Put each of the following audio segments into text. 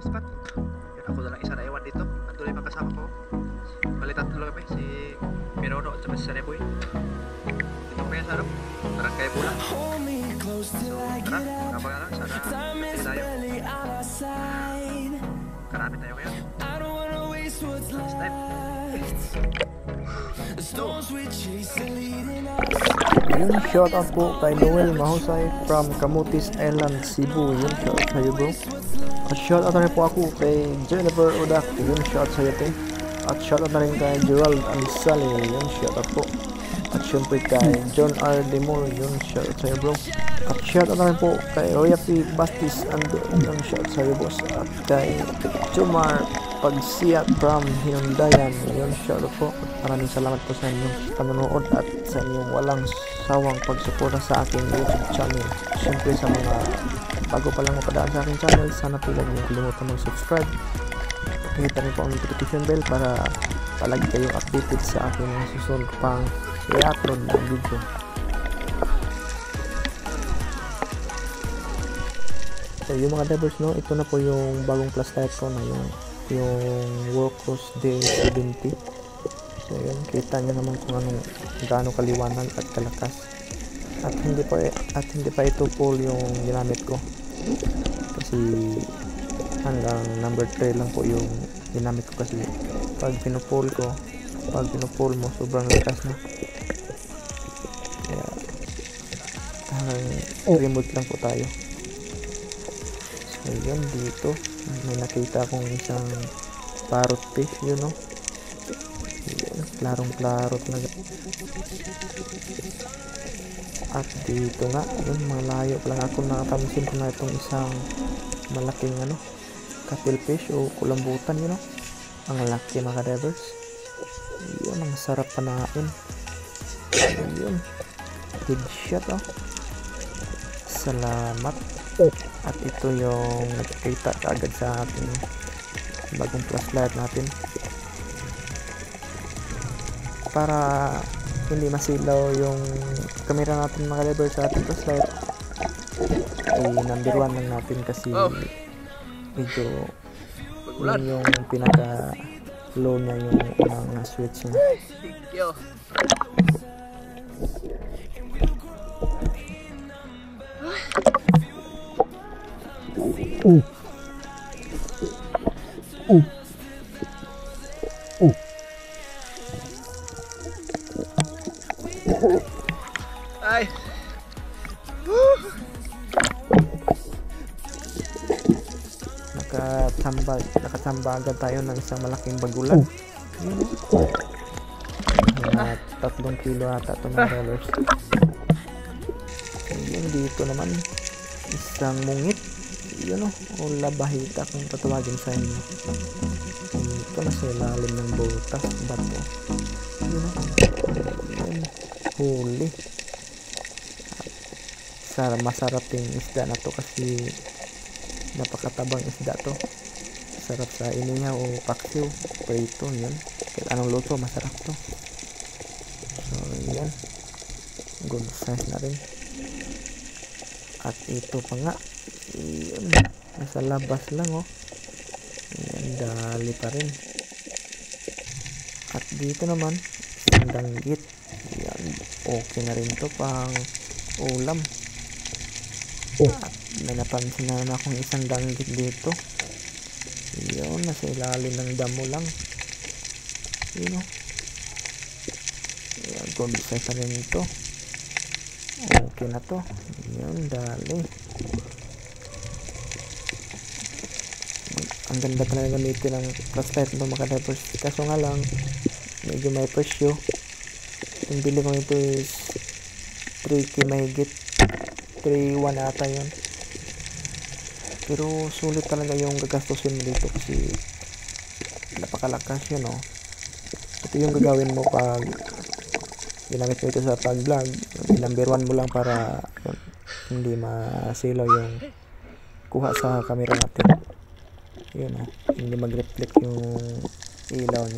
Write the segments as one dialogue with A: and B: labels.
A: spot. Yun, ako na lang isa na iwan dito. At tuloy mga kasama ko. Balitan tuloy kami si Minono at si Saneboy. Dito kami sa harap. Parang kaya bulan. So tara, kapag na lang. Sana hindi tayo. Karami tayo ngayon. Next time.
B: Yun, shout out po kay Noel Mahusay from Camotes Island, Cebu. Yun, shout out sa'yo bro. At shout out na rin po ako kay Jennifer Odak. Yun, shout out sa'yo te. At shout out na rin kay Gerald Alisali. Yun, shout out po. At syempre kay John R. Demore. Yun, shout out sa'yo bro. At shout out na rin po kay Roya P. Bastis Ando. Yun, shout out sa'yo boss. At kay Jomar Pagsiat from Hinundayan. Yun, shout out po. Maraming salamat po sa inyong panonood at sa inyong walang sawang pagsuporta sa aking YouTube channel. Siyempre sa mga bago pa lang mapadaan sa aking channel, sana po huwag niyong kalimutan mag-subscribe. Pakita rin po ang notification bell para palagi kayong updated sa aking mga susunod pang i-upload ng video. So yung mga divers, no, ito na po yung bagong flashlight ko na yung Workhorse D70. So yun, kita nyo naman kung gaano kaliwanag at kalakas. At hindi pa ito full yung ginamit ko. Kasi hanggang number 3 lang po yung ginamit ko, kasi pag pinupull mo sobrang lakas na. Kaya remote lang po tayo. So yun, dito may nakita akong isang parrot fish, yun no. Klarong klaro talaga. At dito nga, yun, malayo pa lang ako nakapansin ko na itong isang malaking cuttlefish o kulambutan, yun, ang laki mga divers. Yun, ang sarap panain. Yun, headshot salamat. At ito yung nakikita agad sa ating bagong flashlight natin, para hindi masilaw yung camera natin mga divers sa ating flashlight. Number 1 lang natin kasi medyo yun yung pinaka low niya, yung unang switch niya.
A: Thank you. Ay.
B: Nakatambagan tayo ng isang malaking bagulan. At 3 kilo ata ito mga dollars. Yun, dito naman isang mungit, yun o labahita kung tatawagin sa inyo. Dito na sa ilalim ng butas, bato. Yun o, yun, huli. Masarap yung isda na to kasi napakatabang isda to. Sarap sa inihaw o paksiw, prito, yun. Kahit anong luto, masarap to. So yan, good size na rin. At ito pa nga, yun, nasa labas lang yan, dali pa rin. At dito naman isang danggit, yan, okay na rin to pang ulam. At may napansin na akong isang danggit dito, yun, nasa ilalim ng damo lang, yun o. Yan, good size na rin ito. Okay na to, yun, dali. Ang ganda talaga gamitin ng flashlight ng mga divers, kaso nga lang medyo may presyo. Yung bili ko ito is 3K mahigit, 3.1 ata yun. Pero sulit talaga yung gagastusin mo dito kasi napakalakas yun Ito yung gagawin mo pag ginamit mo ito sa pag vlog. Number 1 mo lang para hindi masilaw yung kuha sa camera natin. Yun hindi mag-reflect yung ilaw niya.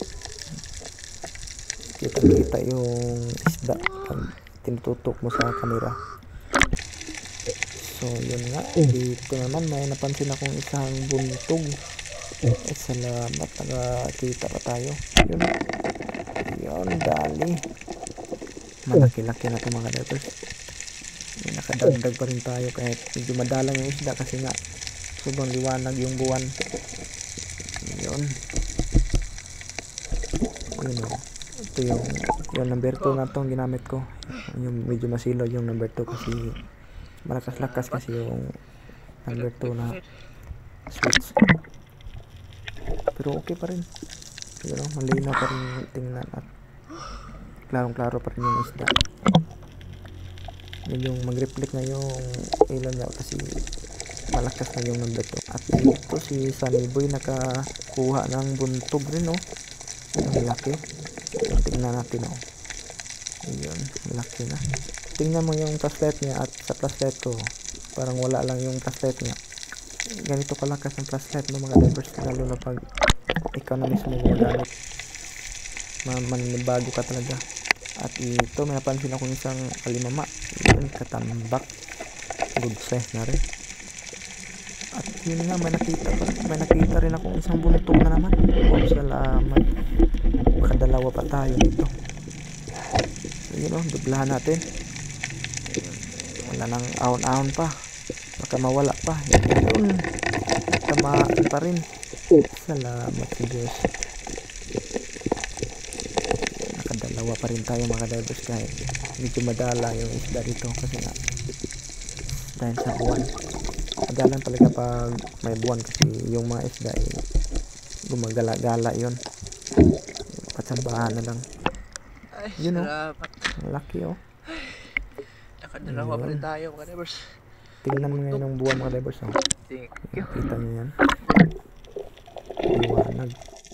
B: Kita yung isda pag tinututok mo sa camera. So yun nga, dito naman may napansin akong isang buntog. Salamat, nakakita pa tayo. Yun, dali. Malaki-laki na ito mga divers. Nakadagdag pa rin tayo kahit medyo madalang yung isda kasi nga sobrang liwanag yung buwan. Yun o. Ito yung number 2 na itong ginamit ko. Yung medyo masilaw yung number 2 kasi malakas-lakas kasi yung number 2 na switch. Pero okay pa rin. Yun o, malinaw pa rin tingnan at klarong-klaro pa rin yung isda. Yung mag-reflect na yung ilaw niya kasi malakas na yung number 2. At dito si Sunny Boy nakakuha ng buntog rin, no? Ang laki. Tingnan natin, no? Ayun, laki na. Tingnan mo yung flashlight niya at sa flashlight ko parang wala lang yung flashlight niya. Ganito kalakas ang flashlight ng mga divers, lalo na pag ikaw na mismo gumagamit. Manibago ka talaga. At ito, may napansin akong isang kalimama. Yun, katambak. Good size na rin. At yun nga, may nakita rin akong isang buntog na naman. Oh, salamat. Makadalawa pa tayo dito. So yun o, dublahan natin. Wala nang ahon-ahon pa. Baka mawala pa. Yun, tamaan pa rin. Salamat sa Diyos. Dalawa pa rin tayo mga divers kahit medyo madala yung isda dito kasi nga dahil sa buwan. Madalang talaga pag may buwan kasi yung mga isda ay gumagala-gala yun. Patsambahan na lang. Yun o, laki o.
A: Nakadalawa pa rin tayo mga divers.
B: Tingnan mo ngayon yung buwan mga divers o.
A: Thank you.
B: Kita nyo yan, liwanag.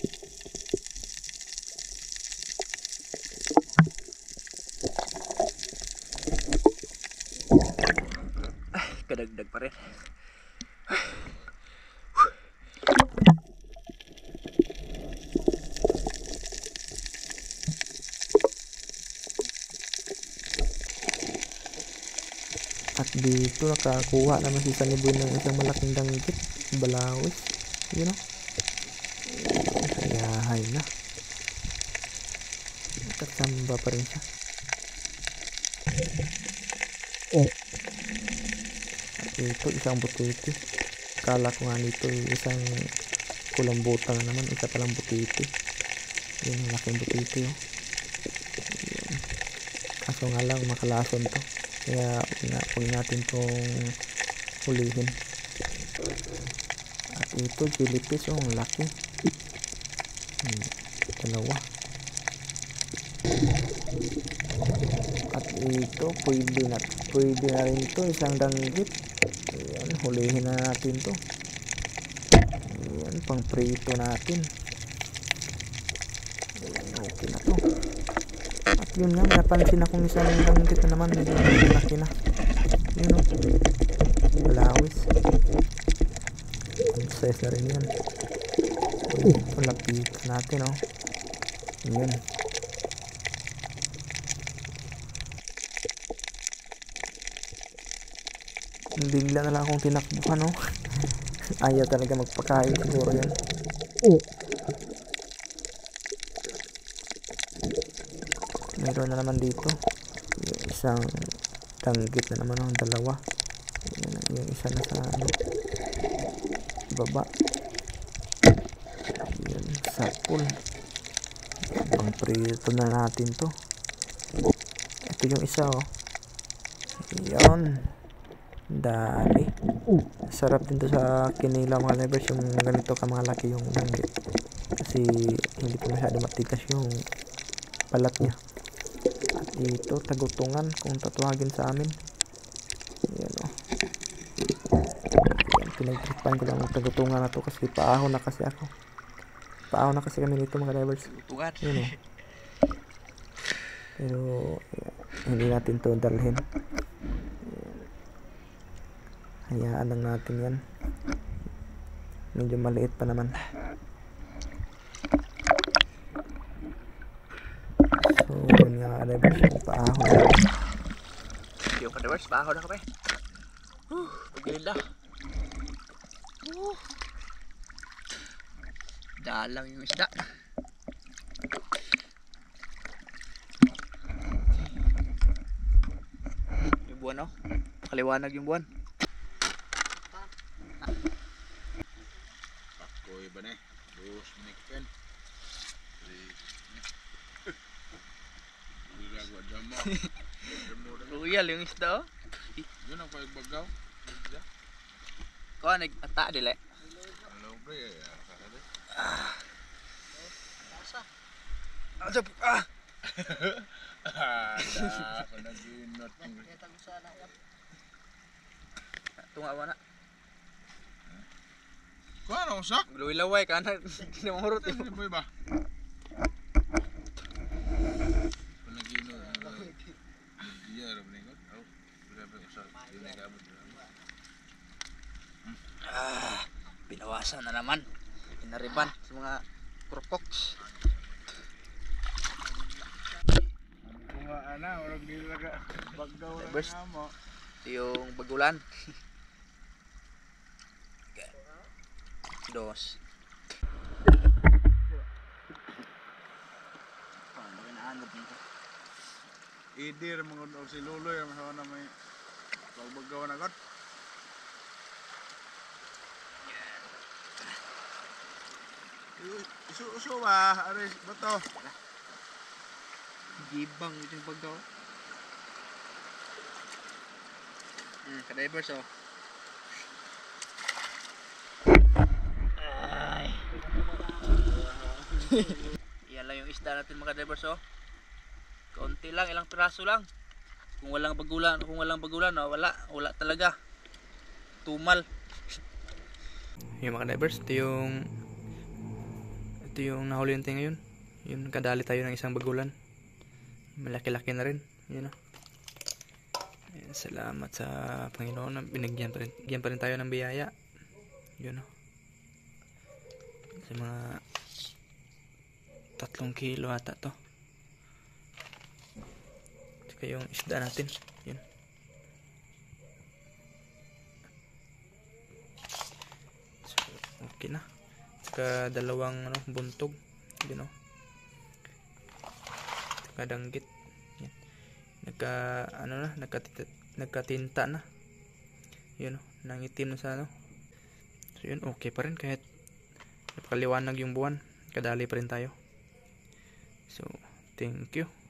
A: Kadagdag pa rin.
B: At dito nakakuha naman si Sunny Boy ng isang malaking danggit, balawis, you know. Kayahay na. Nakasamba pa rin siya. At ito isang butiti. Kala ko nga nito isang kulambutan na naman, isa palang butiti. Yun, laking butiti oh. Yun. Kaso nga lang makalason to. Kaya huwag natin itong hulihin. At ito jellyfish oh, ang laki. Dalawa. At ito pwede na rin ito, isang danggit. Ayan, hulihin na natin to. Ayan, pang prito natin. Ayan, okay na to. At yun nga, napansin akong isang danggit na naman, medyo laki na. Yun o, balawis. Ang size na rin yan. Ito, lapitan natin o. Ayan. Bigla na lang akong tinakbuhan, no? Ayaw talaga magpakain siguro yan. Meron na naman dito. Yung isang danggit na naman, ang dalawa. Yung isa na sa baba. Yan, sapul. Pang prito na natin to. Ito yung isa, oh. Yan. Dali. Sarap din to sa kinila mga livers, yung ganito ka mga laki yung danggit. Kasi hindi ko masyado matigas yung balat niya. At dito, tagutungan kung tatuhagin sa amin. Yan o. Yan, pinagtripan ko lang yung tagutungan na to kasi paahon na kasi ako. Paahon na kasi kami nito mga divers. Yan o. Pero hindi natin to dalhin. Hayaan lang natin yan. Medyo maliit pa naman. So yun nga divers, paahon na.
A: Yung divers, paahon na kami. Pagilid na. Dalang yung isda. Yung buwan, oh. Kaliwanag yung buwan.
C: Pakoy ba na eh? Dos minik pen. Gagawa dyan mo.
A: Royal yung isda, oh.
C: Yun ang pagbagaw.
A: Kuha, nag-ata dili.
C: Hello, pre. Ada panaginot.
A: Tunga mo na.
C: Kuha na usak?
A: Luwi-laway ka na. Kinamurot
C: Ano
A: mo.
C: ba ba? Panaginot. Iya, ram ningot. Oh, berapa usak? Yun ay kabut.
A: Pinawasan na naman. Pinariban sa mga krokoks.
C: Kuha ana, orang nilaga bagaw lang
A: Best.
C: nga mo.
A: Ito yung bagulan. Dos. Paano ka naanod nito?
C: Idir mga si Luloy ang masawa na may pagbagaw na got. Isu ba? Aris, bato.
A: Gibang ito yung paggawa. Kadivers, oh. Ay. Yan lang yung isda natin mga divers, oh. Kaunti lang, ilang piraso lang. Kung walang bagulan, oh, wala talaga. Tumal. Yung mga divers, ito yung nahuli natin ngayon. Yun, kadali tayo ng isang bagulan. Malaki-laki na rin. Yun, oh. Ayan, salamat sa Panginoon. Binigyan pa rin tayo ng biyaya. Yun, oh. Sa mga 3 kilo ata to. Tsaka yung isda natin. Yun. So, okay na. Tsaka 2 buntog. Yun, oh. Tsaka danggit. Yan. Nagkatinta na. Yun, oh. Nangitim na sa ano. So yun, okay pa rin kahit napakaliwanag yung buwan. Kadali pa rin tayo. So, thank you.